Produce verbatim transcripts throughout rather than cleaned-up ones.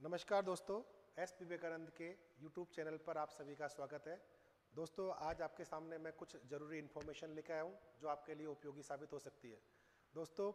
नमस्कार दोस्तों, एस विवेकानंद के यूट्यूब चैनल पर आप सभी का स्वागत है। दोस्तों, आज आपके सामने मैं कुछ ज़रूरी इन्फॉर्मेशन लेकर आया हूँ जो आपके लिए उपयोगी साबित हो सकती है। दोस्तों,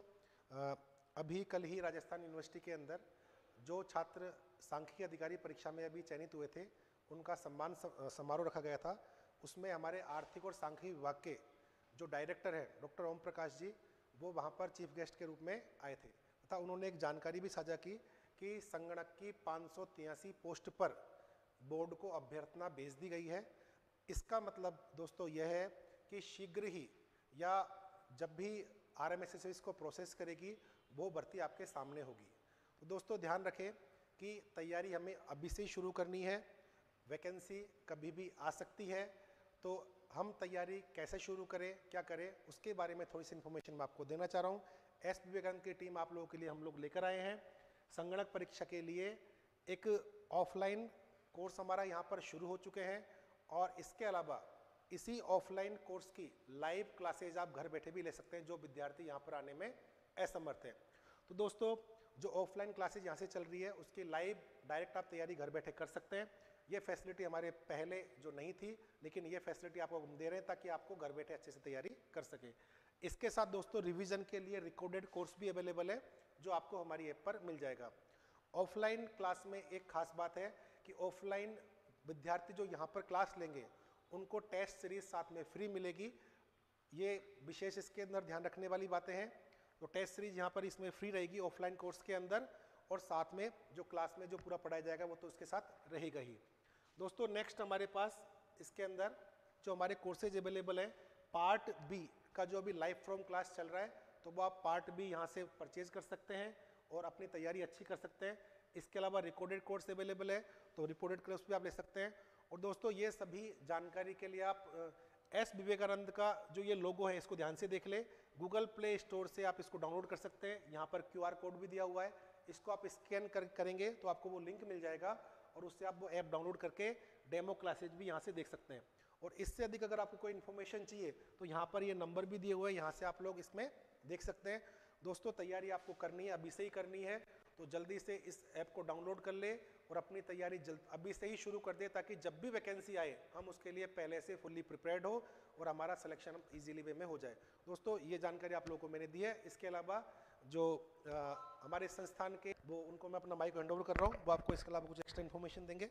अभी कल ही राजस्थान यूनिवर्सिटी के अंदर जो छात्र सांख्यिकी अधिकारी परीक्षा में अभी चयनित हुए थे, उनका सम्मान समारोह रखा गया था। उसमें हमारे आर्थिक और सांख्यिकी विभाग के जो डायरेक्टर हैं डॉक्टर ओम प्रकाश जी, वो वहाँ पर चीफ गेस्ट के रूप में आए थे तथा उन्होंने एक जानकारी भी साझा की कि संगणक की पाँच सौ तिरासी पोस्ट पर बोर्ड को अभ्यर्थना भेज दी गई है। इसका मतलब दोस्तों यह है कि शीघ्र ही या जब भी आर एम एस एस इसको प्रोसेस करेगी वो भर्ती आपके सामने होगी। तो दोस्तों ध्यान रखें कि तैयारी हमें अभी से ही शुरू करनी है। वैकेंसी कभी भी आ सकती है, तो हम तैयारी कैसे शुरू करें, क्या करें, उसके बारे में थोड़ी सी इन्फॉर्मेशन मैं आपको देना चाह रहा हूँ। एस विवेकानंद की टीम आप लोगों के लिए हम लोग लेकर आए हैं संगणक परीक्षा के लिए एक ऑफलाइन कोर्स हमारा यहाँ पर शुरू हो चुके हैं और इसके अलावा इसी ऑफलाइन कोर्स की लाइव क्लासेज आप घर बैठे भी ले सकते हैं जो विद्यार्थी यहाँ पर आने में असमर्थ हैं। तो दोस्तों, जो ऑफलाइन क्लासेज यहाँ से चल रही है उसकी लाइव डायरेक्ट आप तैयारी घर बैठे कर सकते हैं। ये फैसिलिटी हमारे पहले जो नहीं थी, लेकिन ये फैसिलिटी आपको हम दे रहे हैं ताकि आपको घर बैठे अच्छे से तैयारी कर सके। इसके साथ दोस्तों रिवीजन के लिए रिकॉर्डेड कोर्स भी अवेलेबल है जो आपको हमारी ऐप पर मिल जाएगा। ऑफलाइन क्लास में एक खास बात है कि ऑफलाइन विद्यार्थी जो यहाँ पर क्लास लेंगे उनको टेस्ट सीरीज साथ में फ्री मिलेगी। ये विशेष इसके अंदर ध्यान रखने वाली बातें हैं। तो टेस्ट सीरीज यहाँ पर इसमें फ्री रहेगी ऑफलाइन कोर्स के अंदर, और साथ में जो क्लास में जो पूरा पढ़ाया जाएगा वो तो उसके साथ रहेगा ही। दोस्तों, नेक्स्ट हमारे पास इसके अंदर जो हमारे कोर्सेज अवेलेबल हैं, पार्ट बी का जो अभी लाइव फ्रॉम क्लास चल रहा है, तो वो आप पार्ट बी यहाँ से परचेज कर सकते हैं और अपनी तैयारी अच्छी कर सकते हैं। इसके अलावा रिकॉर्डेड कोर्स अवेलेबल है, तो रिकॉर्डेड कोर्स भी आप ले सकते हैं। और दोस्तों, ये सभी जानकारी के लिए आप एस विवेकानंद का जो ये लोगो है इसको ध्यान से देख ले। गूगल प्ले स्टोर से आप इसको डाउनलोड कर सकते हैं। यहाँ पर क्यू आर कोड भी दिया हुआ है, इसको आप स्कैन कर करेंगे तो आपको वो लिंक मिल जाएगा और उससे आप वो ऐप डाउनलोड करके डेमो क्लासेज भी यहाँ से देख सकते हैं। और इससे अधिक अगर आपको कोई इन्फॉर्मेशन चाहिए तो यहाँ पर ये नंबर भी दिए हुए हैं, यहाँ से आप लोग इसमें देख सकते हैं। दोस्तों, तैयारी आपको करनी है, अभी से ही करनी है, तो जल्दी से इस ऐप को डाउनलोड कर ले और अपनी तैयारी जल्द अभी से ही शुरू कर दे ताकि जब भी वैकेंसी आए हम उसके लिए पहले से फुल्ली प्रिपेयर्ड हो और हमारा सिलेक्शन इजीली वे में हो जाए। दोस्तों, ये जानकारी आप लोगों को मैंने दी है। इसके अलावा जो आ, हमारे संस्थान के वो उनको मैं अपना माइक हैंड ओवर कर रहा हूँ, वो आपको इसके अलावा कुछ एक्स्ट्रा इन्फॉर्मेशन देंगे।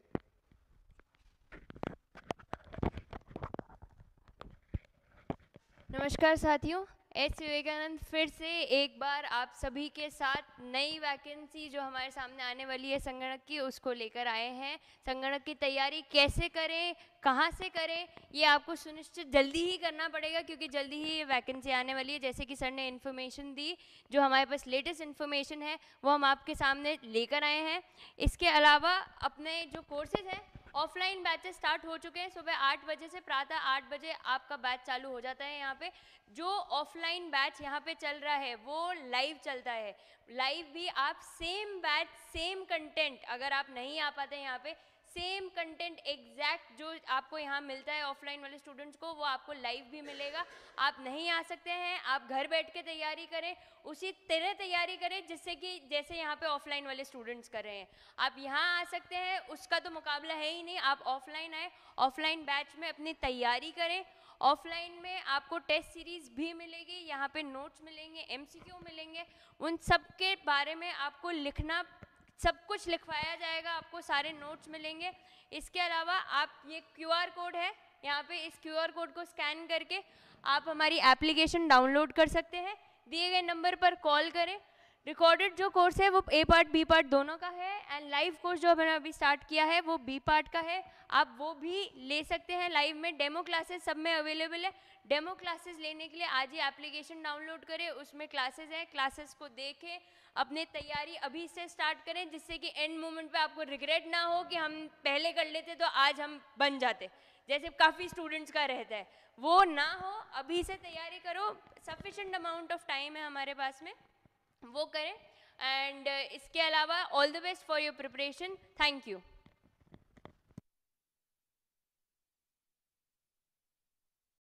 नमस्कार साथियों, एस विवेकानंद फिर से एक बार आप सभी के साथ नई वैकेंसी जो हमारे सामने आने वाली है संगणक की, उसको लेकर आए हैं। संगणक की तैयारी कैसे करें, कहाँ से करें, ये आपको सुनिश्चित जल्दी ही करना पड़ेगा क्योंकि जल्दी ही ये वैकेंसी आने वाली है। जैसे कि सर ने इन्फॉर्मेशन दी, जो हमारे पास लेटेस्ट इन्फॉर्मेशन है वो हम आपके सामने लेकर आए हैं। इसके अलावा अपने जो कोर्सेज हैं, ऑफलाइन बैचेस स्टार्ट हो चुके हैं। सुबह आठ बजे से प्रातः आठ बजे आपका बैच चालू हो जाता है। यहाँ पे जो ऑफलाइन बैच यहाँ पे चल रहा है वो लाइव चलता है। लाइव भी आप सेम बैच सेम कंटेंट, अगर आप नहीं आ पाते यहाँ पे, सेम कंटेंट एग्जैक्ट जो आपको यहाँ मिलता है ऑफलाइन वाले स्टूडेंट्स को, वो आपको लाइव भी मिलेगा। आप नहीं आ सकते हैं, आप घर बैठ के तैयारी करें, उसी तरह तैयारी करें जिससे कि जैसे यहाँ पे ऑफलाइन वाले स्टूडेंट्स कर रहे हैं। आप यहाँ आ सकते हैं, उसका तो मुकाबला है ही नहीं। आप ऑफलाइन आए, ऑफलाइन बैच में अपनी तैयारी करें। ऑफलाइन में आपको टेस्ट सीरीज भी मिलेगी, यहाँ पे नोट्स मिलेंगे, एमसीक्यू मिलेंगे, उन सब के बारे में आपको लिखना, सब कुछ लिखवाया जाएगा, आपको सारे नोट्स मिलेंगे। इसके अलावा आप ये क्यूआर कोड है, यहाँ पे इस क्यूआर कोड को स्कैन करके आप हमारी एप्लीकेशन डाउनलोड कर सकते हैं। दिए गए नंबर पर कॉल करें। रिकॉर्डेड जो कोर्स है वो ए पार्ट बी पार्ट दोनों का है, एंड लाइव कोर्स जो मैंने अभी स्टार्ट किया है वो बी पार्ट का है। आप वो भी ले सकते हैं लाइव में। डेमो क्लासेस सब में अवेलेबल है। डेमो क्लासेस लेने के लिए आज ही एप्लीकेशन डाउनलोड करें, उसमें क्लासेस हैं, क्लासेस को देखें, अपनी तैयारी अभी से स्टार्ट करें जिससे कि एंड मोमेंट पे आपको रिग्रेट ना हो कि हम पहले कर लेते तो आज हम बन जाते, जैसे काफ़ी स्टूडेंट्स का रहता है, वो ना हो। अभी से तैयारी करो, सफिशेंट अमाउंट ऑफ टाइम है हमारे पास में, वो करें। एंड uh, इसके अलावा all the best for your preparation. Thank you.